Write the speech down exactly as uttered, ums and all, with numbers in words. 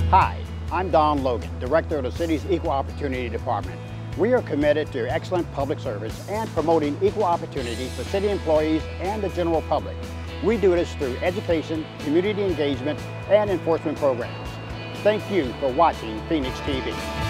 Hi, I'm Don Logan, Director of the City's Equal Opportunity Department. We are committed to excellent public service and promoting equal opportunity for city employees and the general public. We do this through education, community engagement, and enforcement programs. Thank you for watching Phoenix T V.